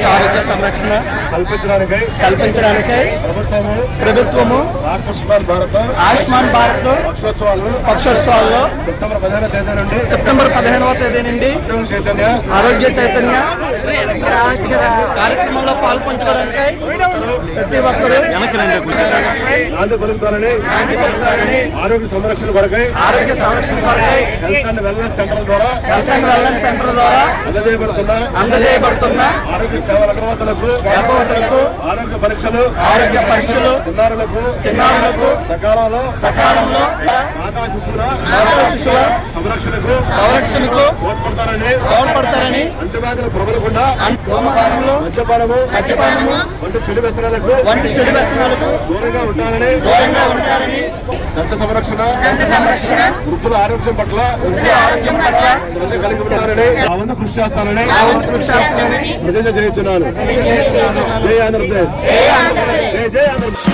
ప్రజలకు ఆరోగ్య సంరక్షణ కల్పించడానికి ప్రభుత్వము ఆయుష్మాన్ భారత్ పక్షోత్సవాల్లో సెప్టెంబర్ 15వ తేదీ నుండి ఆరోగ్య చైతన్య కార్యక్రమంలో పాల్పంచుకోవడానికి ప్రతి ఒక్కరూ ఆరోగ్య సంరక్షణ కొరకై హెల్త్ అండ్ వెల్నెస్ సెంటర్ ద్వారా అందజేయబడుతున్న ఆరోగ్య సేవల నిర్వాహకులకు ఆరోగ్య పరీక్షలు చిన్నారులకు సకాలంలో మాతా శిశువుల సంరక్షణకు తోడ్పడతారని అంటువ్యాధులు ప్రబలకుండా మద్యపానము వంటి చెడు వ్యసనాలకు దూరంగా ఉంటారని దంత సంరక్షణ వృద్ధుల ఆరోగ్యం పట్ల శ్రద్ధ కలిగి ఉంటారని ఆ వంతు కృషి చేస్తానని నిజంగా చేస్తున్నాను. జై ఆంధ్రప్రదేశ్, జై ఆంధ్రప్రదేశ్.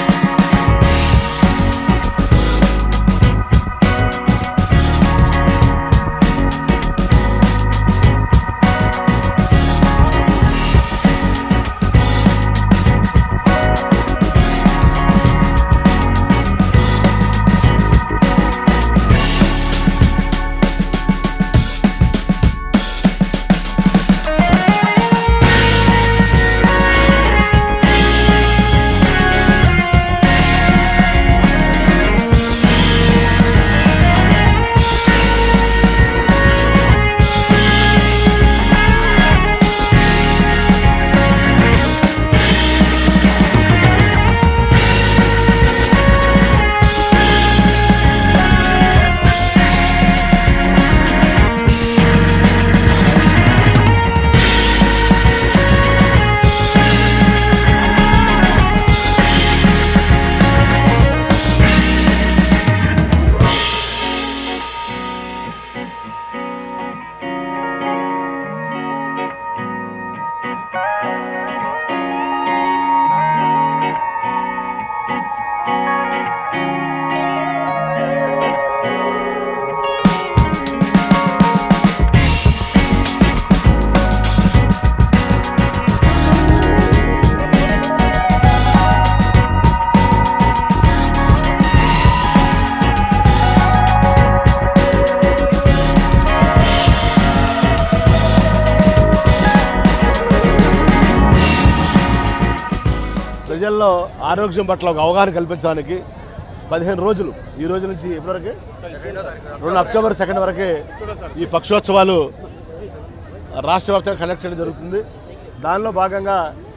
ప్రజల్లో ఆరోగ్యం పట్ల ఒక అవగాహన కల్పించడానికి 15 రోజులు ఈ రోజు నుంచి ఎప్పటివరకు 2 అక్టోబర్ 2 వరకే ఈ పక్షోత్సవాలు రాష్ట్ర వ్యాప్తంగా కండక్ట్ చేయడం జరుగుతుంది. దానిలో భాగంగా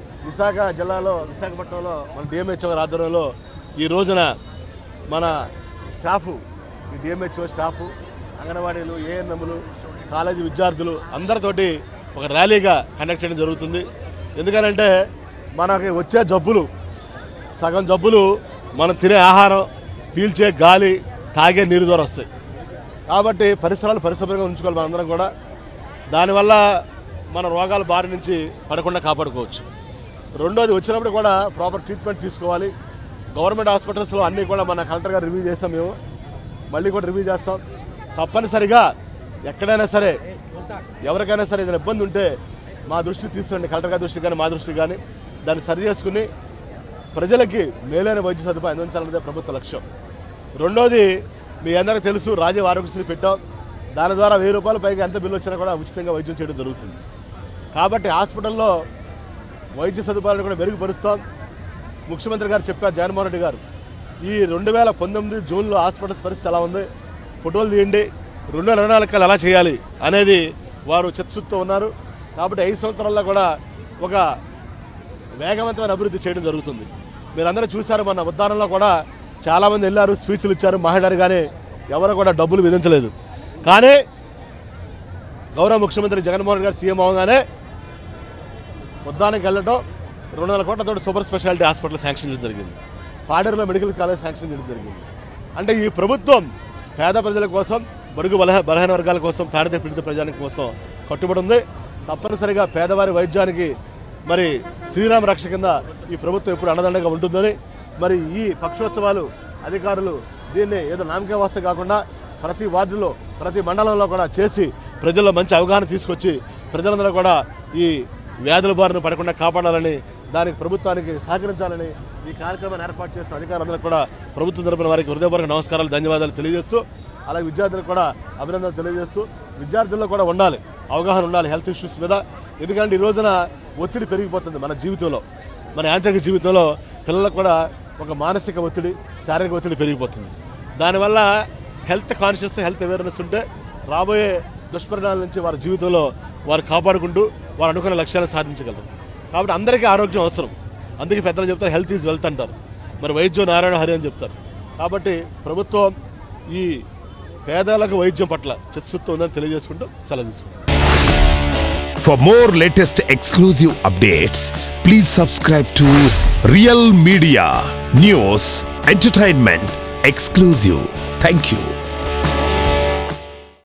విశాఖపట్నంలో మన డిఎంహెచ్ఓ ఆధ్వర్యంలో ఈ రోజున మన స్టాఫ్ ఈ డిఎంహెచ్ఓ స్టాఫ్ అంగన్వాడీలు ఏఎన్ఎంలు కాలేజీ విద్యార్థులు అందరితోటి ఒక ర్యాలీగా కండక్ట్ చేయడం జరుగుతుంది. ఎందుకనంటే మనకి వచ్చే జబ్బులు సగం జబ్బులు మనం తినే ఆహారం, పీల్చే గాలి, తాగే నీరు ద్వారా వస్తాయి. కాబట్టి పరిసరాలు పరిశుభ్రంగా ఉంచుకోవాలి మనందరం కూడా. దానివల్ల మన రోగాల బారి నుంచి పడకుండా కాపాడుకోవచ్చు. రెండోది వచ్చినప్పుడు కూడా ప్రాపర్ ట్రీట్మెంట్ తీసుకోవాలి. గవర్నమెంట్ హాస్పిటల్స్లో అన్నీ కూడా మన కలెక్టర్ గారు రివ్యూ చేస్తాం, మేము మళ్ళీ కూడా రివ్యూ చేస్తాం. తప్పనిసరిగా ఎక్కడైనా సరే ఎవరికైనా సరే ఏదైనా ఇబ్బంది ఉంటే మా దృష్టికి తీసుకురండి, కలెక్టర్ గారి దృష్టికి కానీ మా దృష్టికి కానీ. దాన్ని సరి చేసుకుని ప్రజలకి మేలైన వైద్య సదుపాయం అందించాలన్నదే ప్రభుత్వ లక్ష్యం. రెండోది మీ అందరికీ తెలుసు, రాజీవ్ ఆరోగ్యశ్రీ పెట్టాం. దాని ద్వారా 1000 రూపాయల పైగా ఎంత బిల్లు వచ్చినా కూడా ఉచితంగా వైద్యం చేయడం జరుగుతుంది. కాబట్టి హాస్పిటల్లో వైద్య సదుపాయాలను కూడా మెరుగుపరుస్తాం. ముఖ్యమంత్రి గారు చెప్పారు, జగన్మోహన్ రెడ్డి గారు, ఈ 2019 జూన్లో హాస్పిటల్స్ పరిస్థితి ఎలా ఉంది, ఫోటోలు తీయండి, 2024 ఎలా చేయాలి అనేది వారు చిత్తశుద్ధితో ఉన్నారు. కాబట్టి 5 సంవత్సరాల్లో కూడా ఒక వేగవంతమైన అభివృద్ధి చేయడం జరుగుతుంది. మీరందరూ చూశారు, మన ఉద్దానంలో కూడా చాలామంది వెళ్ళారు, స్పీచ్లు ఇచ్చారు, మాట్లాడారు, కానీ ఎవరు కూడా డబ్బులు విధించలేదు. కానీ గౌరవ ముఖ్యమంత్రి జగన్మోహన్ రెడ్డి గారు సీఎం అవగానే ఉద్దానికి వెళ్ళడం 200 కోట్లతో సూపర్ స్పెషాలిటీ హాస్పిటల్ శాంక్షన్ చేయడం జరిగింది. పాడేరులో మెడికల్ కాలేజ్ శాంక్షన్ చేయడం జరిగింది. అంటే ఈ ప్రభుత్వం పేద ప్రజల కోసం, బడుగు బలహీన వర్గాల కోసం, తాడిత పీడిత ప్రజానికి కోసం కట్టుబడి ఉంది. తప్పనిసరిగా పేదవారి వైద్యానికి మరి శ్రీరామ రక్ష కింద ఈ ప్రభుత్వం ఎప్పుడు అండదండగా ఉంటుందని, మరి ఈ పక్షోత్సవాలు అధికారులు దీన్ని ఏదో నామకే వాస్త కాకుండా ప్రతి వార్డులో, ప్రతి మండలంలో కూడా చేసి ప్రజల్లో మంచి అవగాహన తీసుకొచ్చి ప్రజలందరూ కూడా ఈ వ్యాధుల బారిన పడకుండా కాపాడాలని, దానికి ప్రభుత్వానికి సహకరించాలని ఈ కార్యక్రమాన్ని ఏర్పాటు చేస్తున్న అధికారులందరూ కూడా ప్రభుత్వం తరపున వారికి హృదయపూర్వక నమస్కారాలు, ధన్యవాదాలు తెలియజేస్తూ, అలాగే విద్యార్థులకు కూడా అభినందనలు తెలియజేస్తూ, విద్యార్థుల్లో కూడా ఉండాలి అవగాహన ఉండాలి హెల్త్ ఇష్యూస్ మీద. ఎందుకంటే ఈ రోజున ఒత్తిడి పెరిగిపోతుంది మన జీవితంలో, మన యాంత్రిక జీవితంలో పిల్లలకు కూడా ఒక మానసిక ఒత్తిడి, శారీరక ఒత్తిడి పెరిగిపోతుంది. దానివల్ల హెల్త్ కాన్షియస్, హెల్త్ అవేర్నెస్ ఉంటే రాబోయే దుష్పరిణామాల నుంచి వారి జీవితంలో వారు కాపాడుకుంటూ వారు అనుకున్న లక్ష్యాలను సాధించగలరు. కాబట్టి అందరికీ ఆరోగ్యం అవసరం. అందుకే పెద్దలు చెప్తారు హెల్త్ ఈజ్ వెల్త్ అంటారు, మరి వైద్యం నారాయణ హరి అని చెప్తారు. కాబట్టి ప్రభుత్వం ఈ పేదలకు వైద్యం పట్ల చిత్తశుద్ధి ఉందని తెలియజేసుకుంటూ సెలవు తీసుకుంటాం. For more latest exclusive updates, please subscribe to Real Media News Entertainment Exclusive. Thank you.